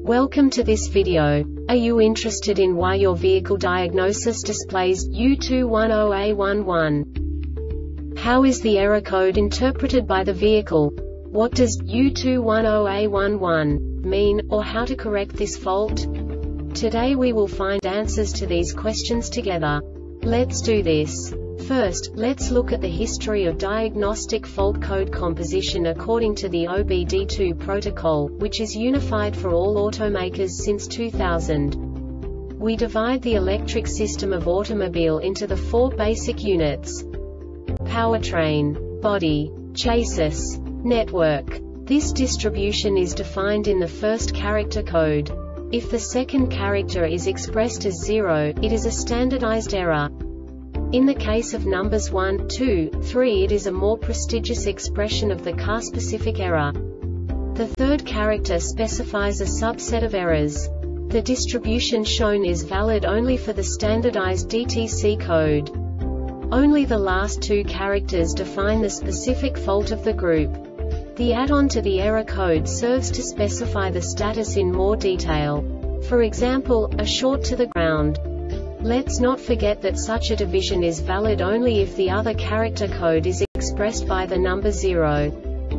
Welcome to this video. Are you interested in why your vehicle diagnosis displays U210A11? How is the error code interpreted by the vehicle? What does U210A11 mean, or how to correct this fault? Today we will find answers to these questions together. Let's do this. First, let's look at the history of diagnostic fault code composition according to the OBD2 protocol, which is unified for all automakers since 2000. We divide the electric system of automobile into the four basic units: powertrain, body, chassis, network. This distribution is defined in the first character code. If the second character is expressed as 0, it is a standardized error. In the case of numbers 1, 2, 3, it is a more prestigious expression of the car-specific error. The third character specifies a subset of errors. The distribution shown is valid only for the standardized DTC code. Only the last two characters define the specific fault of the group. The add-on to the error code serves to specify the status in more detail. For example, a short to the ground. Let's not forget that such a division is valid only if the other character code is expressed by the number 0.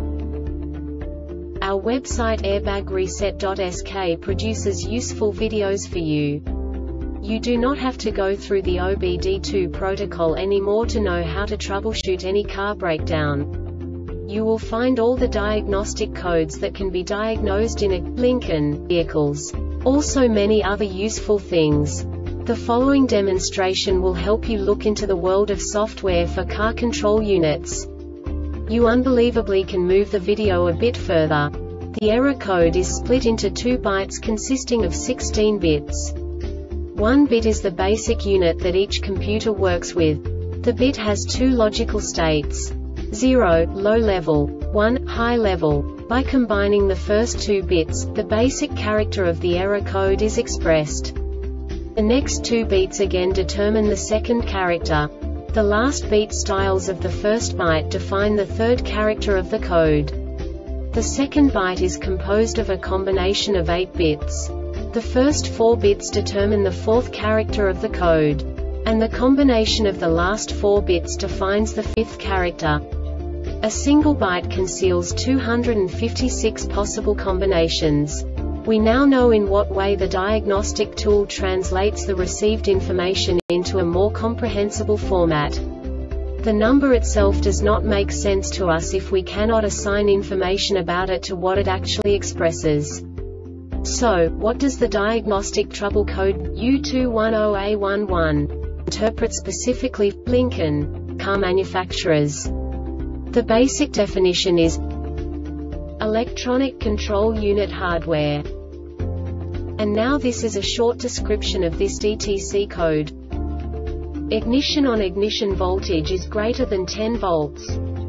Our website airbagreset.sk produces useful videos for you. You do not have to go through the OBD2 protocol anymore to know how to troubleshoot any car breakdown. You will find all the diagnostic codes that can be diagnosed in a Lincoln vehicles. Also many other useful things. The following demonstration will help you look into the world of software for car control units. You unbelievably can move the video a bit further. The error code is split into 2 bytes consisting of 16 bits. 1 bit is the basic unit that each computer works with. The bit has 2 logical states: 0, low level, 1, high level. By combining the first 2 bits, the basic character of the error code is expressed. The next 2 beats again determine the second character. The last beat styles of the first byte define the third character of the code. The second byte is composed of a combination of 8 bits. The first 4 bits determine the fourth character of the code. And the combination of the last 4 bits defines the fifth character. A single byte conceals 256 possible combinations. We now know in what way the diagnostic tool translates the received information into a more comprehensible format. The number itself does not make sense to us if we cannot assign information about it to what it actually expresses. So, what does the diagnostic trouble code U210A11 interpret specifically for Lincoln car manufacturers? The basic definition is electronic control unit hardware. And now this is a short description of this DTC code. Ignition on ignition voltage is greater than 10 volts.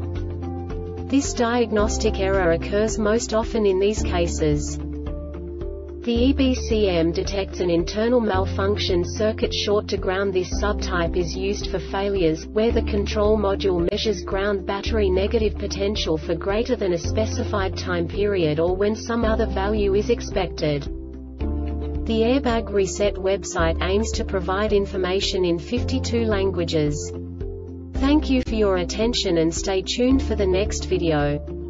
This diagnostic error occurs most often in these cases. The EBCM detects an internal malfunction circuit short to ground. This subtype is used for failures, where the control module measures ground battery negative potential for greater than a specified time period or when some other value is expected. The Airbag Reset website aims to provide information in 52 languages. Thank you for your attention and stay tuned for the next video.